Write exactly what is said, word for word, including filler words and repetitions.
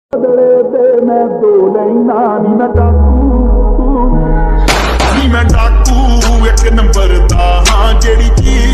बदले दे मैं दो लेना नी मैं डाकू नी मैं डाकू एक नंबर दा हाँ जेड़ी चीज